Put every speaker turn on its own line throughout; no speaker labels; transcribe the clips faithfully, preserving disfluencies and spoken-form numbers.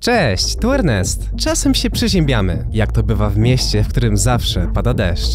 Cześć, tu Ernest. Czasem się przeziębiamy, jak to bywa w mieście, w którym zawsze pada deszcz.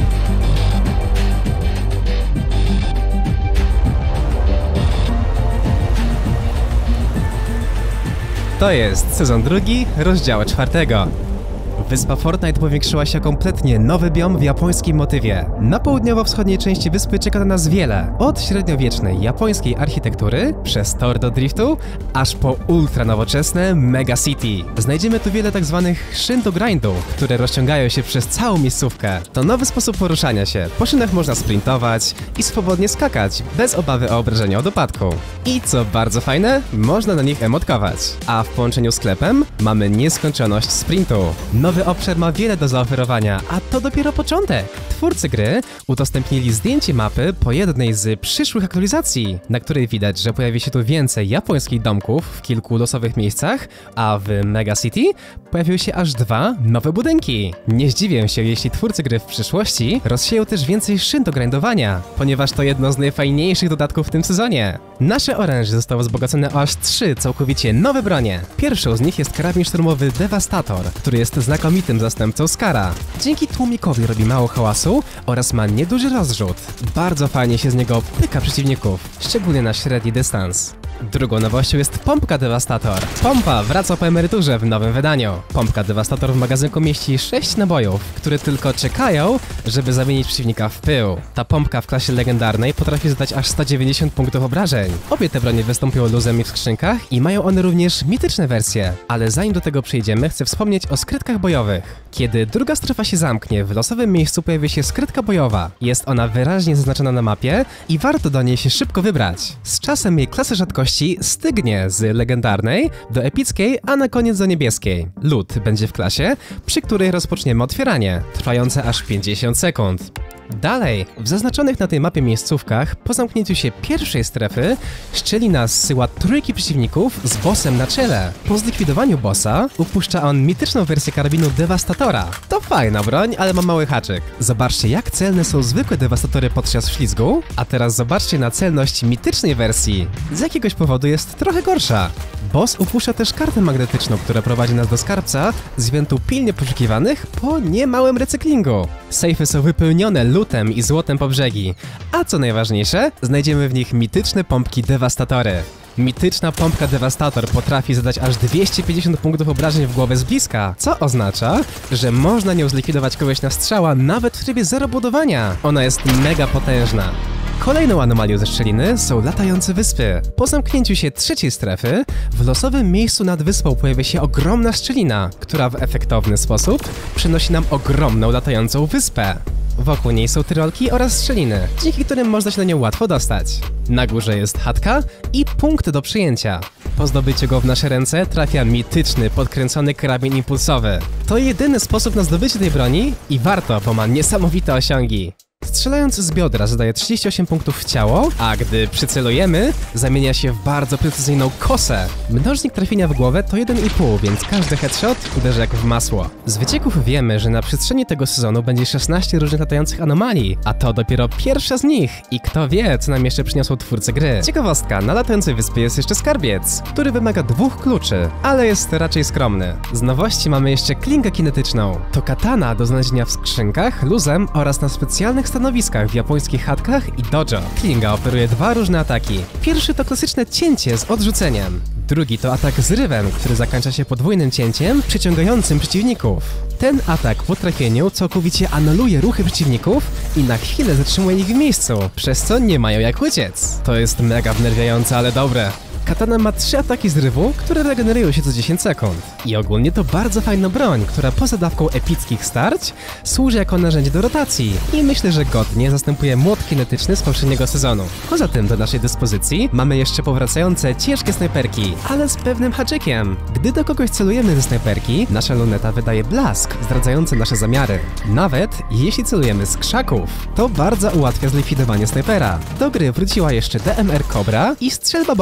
To jest sezon drugi, rozdział czwartego. Wyspa Fortnite powiększyła się kompletnie, nowy biom w japońskim motywie. Na południowo-wschodniej części wyspy czeka na nas wiele. Od średniowiecznej japońskiej architektury, przez tor do driftu, aż po ultra nowoczesne Mega City. Znajdziemy tu wiele tak zwanych szyn do grindu, które rozciągają się przez całą miejscówkę. To nowy sposób poruszania się. Po szynach można sprintować i swobodnie skakać, bez obawy o obrażenie od upadku. I co bardzo fajne, można na nich emotkować. A w połączeniu z sklepem mamy nieskończoność sprintu. Nowy obszar ma wiele do zaoferowania, a to dopiero początek. Twórcy gry udostępnili zdjęcie mapy po jednej z przyszłych aktualizacji, na której widać, że pojawi się tu więcej japońskich domków w kilku losowych miejscach, a w Mega City pojawiły się aż dwa nowe budynki. Nie zdziwię się, jeśli twórcy gry w przyszłości rozsieją też więcej szyn do grindowania, ponieważ to jedno z najfajniejszych dodatków w tym sezonie. Nasze oręże zostało wzbogacone o aż trzy całkowicie nowe bronie. Pierwszą z nich jest karabin szturmowy Devastator, który jest znakomitym zastępcą Skara. Dzięki tłumikowi robi mało hałasu oraz ma nieduży rozrzut. Bardzo fajnie się z niego pyka przeciwników, szczególnie na średni dystans. Drugą nowością jest pompka Devastator. Pompa wraca po emeryturze w nowym wydaniu. Pompka Devastator w magazynku mieści sześć nabojów, które tylko czekają, żeby zamienić przeciwnika w pył. Ta pompka w klasie legendarnej potrafi zadać aż sto dziewięćdziesiąt punktów obrażeń. Obie te bronie występują luzem w skrzynkach i mają one również mityczne wersje. Ale zanim do tego przejdziemy, chcę wspomnieć o skrytkach bojowych. Kiedy druga strefa się zamknie, w losowym miejscu pojawi się skrytka bojowa. Jest ona wyraźnie zaznaczona na mapie i warto do niej się szybko wybrać. Z czasem jej klasa rzadkości stygnie z legendarnej do epickiej, a na koniec do niebieskiej. Lód będzie w klasie, przy której rozpoczniemy otwieranie, trwające aż pięćdziesiąt sekund. Dalej, w zaznaczonych na tej mapie miejscówkach, po zamknięciu się pierwszej strefy, szczelina zsyła trójki przeciwników z bossem na czele. Po zlikwidowaniu bossa upuszcza on mityczną wersję karabinu Devastatora. To fajna broń, ale ma mały haczyk. Zobaczcie, jak celne są zwykłe Devastatory podczas ślizgu, a teraz zobaczcie na celność mitycznej wersji. Z jakiegoś powodu jest trochę gorsza. Boss upuszcza też kartę magnetyczną, która prowadzi nas do skarbca z eventów pilnie poszukiwanych po niemałym recyklingu. Sejfy są wypełnione lutem i złotem po brzegi, a co najważniejsze, znajdziemy w nich mityczne pompki Devastatory. Mityczna pompka Devastator potrafi zadać aż dwieście pięćdziesiąt punktów obrażeń w głowę z bliska, co oznacza, że można nią zlikwidować kogoś na strzała nawet w trybie zero budowania. Ona jest mega potężna. Kolejną anomalią ze szczeliny są latające wyspy. Po zamknięciu się trzeciej strefy, w losowym miejscu nad wyspą pojawia się ogromna szczelina, która w efektowny sposób przynosi nam ogromną latającą wyspę. Wokół niej są tyrolki oraz strzeliny, dzięki którym można się na nią łatwo dostać. Na górze jest chatka i punkt do przyjęcia. Po zdobyciu go w nasze ręce trafia mityczny, podkręcony karabin impulsowy. To jedyny sposób na zdobycie tej broni i warto, bo ma niesamowite osiągi. Strzelając z biodra zadaje trzydzieści osiem punktów w ciało, a gdy przycelujemy, zamienia się w bardzo precyzyjną kosę. Mnożnik trafienia w głowę to jeden i pół, więc każdy headshot uderzy jak w masło. Z wycieków wiemy, że na przestrzeni tego sezonu będzie szesnaście różnych latających anomalii, a to dopiero pierwsza z nich i kto wie, co nam jeszcze przyniosą twórcy gry. Ciekawostka, na latającej wyspie jest jeszcze skarbiec, który wymaga dwóch kluczy, ale jest raczej skromny. Z nowości mamy jeszcze klingę kinetyczną. To katana do znalezienia w skrzynkach, luzem oraz na specjalnych stanowiskach w japońskich chatkach i dojo. Klinga oferuje dwa różne ataki. Pierwszy to klasyczne cięcie z odrzuceniem. Drugi to atak z rywem, który zakończa się podwójnym cięciem przyciągającym przeciwników. Ten atak po trafieniu całkowicie anuluje ruchy przeciwników i na chwilę zatrzymuje ich w miejscu, przez co nie mają jak uciec. To jest mega wnerwiające, ale dobre. Katana ma trzy ataki zrywu, które regenerują się co dziesięć sekund. I ogólnie to bardzo fajna broń, która poza dawką epickich starć służy jako narzędzie do rotacji i myślę, że godnie zastępuje młot kinetyczny z poprzedniego sezonu. Poza tym do naszej dyspozycji mamy jeszcze powracające ciężkie snajperki, ale z pewnym haczykiem. Gdy do kogoś celujemy ze snajperki, nasza luneta wydaje blask zdradzający nasze zamiary. Nawet jeśli celujemy z krzaków, to bardzo ułatwia zlikwidowanie snajpera. Do gry wróciła jeszcze D M R Cobra i strzelba bojowa.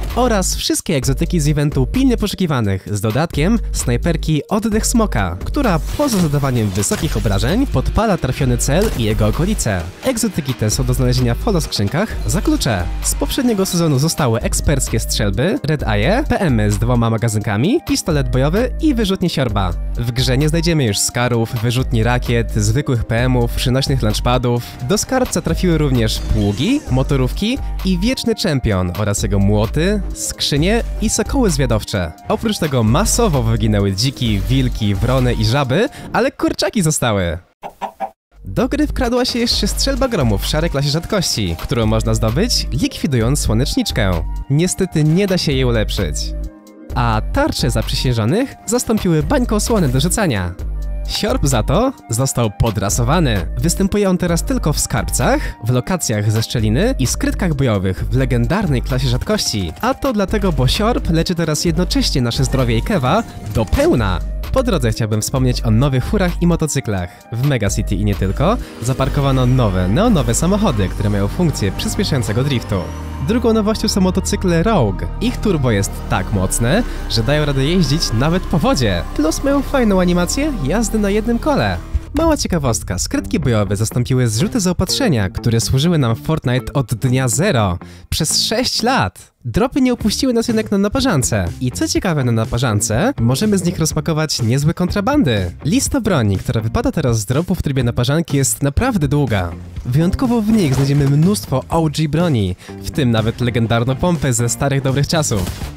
oraz wszystkie egzotyki z eventu pilnie poszukiwanych z dodatkiem snajperki Oddech Smoka, która poza zadawaniem wysokich obrażeń podpala trafiony cel i jego okolice. Egzotyki te są do znalezienia w holoskrzynkach za klucze. Z poprzedniego sezonu zostały eksperckie strzelby, Red Eye, P M y z dwoma magazynkami, pistolet bojowy i wyrzutnie siorba. W grze nie znajdziemy już skarów, wyrzutni rakiet, zwykłych P M ów, przynośnych lunchpadów. Do skarbca trafiły również pługi, motorówki i wieczny czempion oraz jego młoty, skrzynie i sokoły zwiadowcze. Oprócz tego masowo wyginęły dziki, wilki, wrony i żaby, ale kurczaki zostały. Do gry wkradła się jeszcze strzelba gromu w szarej klasie rzadkości, którą można zdobyć likwidując słoneczniczkę. Niestety nie da się jej ulepszyć. A tarcze zaprzysiężonych zastąpiły bańką słony do rzucania. Siorb za to został podrasowany. Występuje on teraz tylko w skarbcach, w lokacjach ze szczeliny i skrytkach bojowych w legendarnej klasie rzadkości. A to dlatego, bo siorb leczy teraz jednocześnie nasze zdrowie i kewa do pełna. Po drodze chciałbym wspomnieć o nowych furach i motocyklach. W Mega City i nie tylko zaparkowano nowe, neonowe samochody, które mają funkcję przyspieszającego driftu. Drugą nowością są motocykle Rogue. Ich turbo jest tak mocne, że dają radę jeździć nawet po wodzie. Plus mają fajną animację jazdy na jednym kole. Mała ciekawostka, skrytki bojowe zastąpiły zrzuty zaopatrzenia, które służyły nam w Fortnite od dnia zero. Przez sześć lat. Dropy nie opuściły nas jednak na naparzance. I co ciekawe, na naparzance możemy z nich rozpakować niezłe kontrabandy. Lista broni, która wypada teraz z dropu w trybie naparzanki, jest naprawdę długa. Wyjątkowo w nich znajdziemy mnóstwo O G broni, w tym nawet legendarną pompę ze starych dobrych czasów.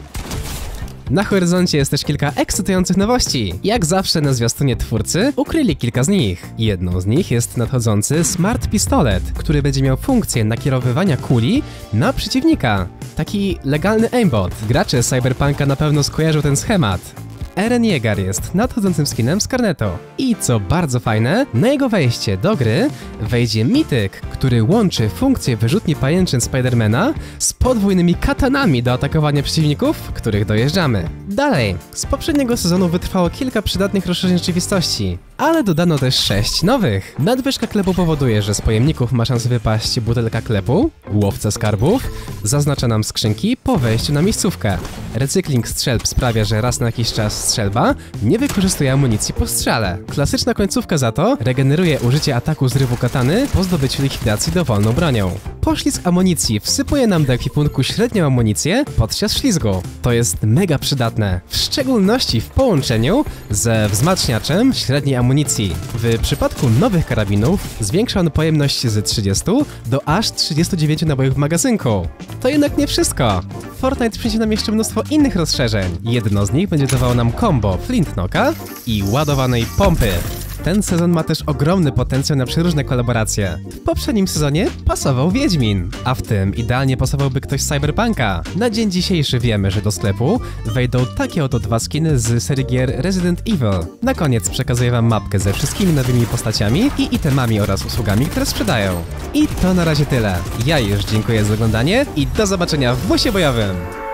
Na horyzoncie jest też kilka ekscytujących nowości. Jak zawsze na zwiastunie twórcy ukryli kilka z nich. Jedną z nich jest nadchodzący Smart Pistolet, który będzie miał funkcję nakierowywania kuli na przeciwnika. Taki legalny aimbot. Gracze Cyberpunka na pewno skojarzą ten schemat. Eren Yeager jest nadchodzącym skinem z Karneto. I co bardzo fajne, na jego wejście do gry wejdzie mityk, który łączy funkcję wyrzutni pajęczyn Spidermana z podwójnymi katanami do atakowania przeciwników, których dojeżdżamy. Dalej, z poprzedniego sezonu wytrwało kilka przydatnych rozszerzeń rzeczywistości, ale dodano też sześć nowych. Nadwyżka klepu powoduje, że z pojemników ma szansę wypaść butelka klepu, łowca skarbów, zaznacza nam skrzynki po wejściu na miejscówkę. Recykling strzelb sprawia, że raz na jakiś czas strzelba nie wykorzystuje amunicji po strzale. Klasyczna końcówka za to regeneruje użycie ataku zrywu katany po zdobyciu likwidacji dowolną bronią. Poślizg amunicji wsypuje nam do ekwipunku średnią amunicję podczas ślizgu. To jest mega przydatne, w szczególności w połączeniu ze wzmacniaczem średniej amunicji. W przypadku nowych karabinów zwiększa on pojemność z trzydziestu do aż trzydziestu dziewięciu nabojów w magazynku. To jednak nie wszystko. Fortnite przyniesie nam jeszcze mnóstwo innych rozszerzeń. Jedno z nich będzie dawało nam combo Flint Knocka i ładowanej pompy. Ten sezon ma też ogromny potencjał na przeróżne kolaboracje. W poprzednim sezonie pasował Wiedźmin, a w tym idealnie pasowałby ktoś z Cyberpunka. Na dzień dzisiejszy wiemy, że do sklepu wejdą takie oto dwa skiny z serii gier Resident Evil. Na koniec przekazuję wam mapkę ze wszystkimi nowymi postaciami i itemami oraz usługami, które sprzedają. I to na razie tyle. Ja już dziękuję za oglądanie i do zobaczenia w busie bojowym!